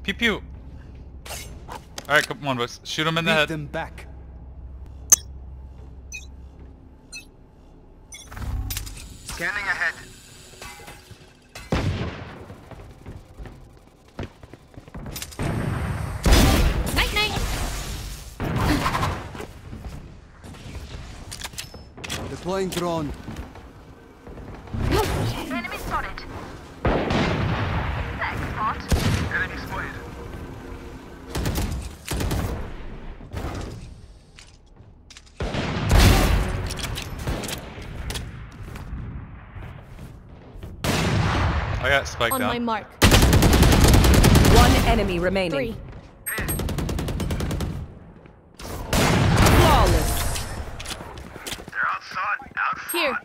Pew pew. Alright, come on, boys. Shoot him in the head. Them back. Scanning ahead. Night night. Deploying drone. Enemy spotted. Thanks, Spot. Enemy spotted. I got spiked On down. my mark. One enemy remaining. 3. Flawless. They're outside. Here.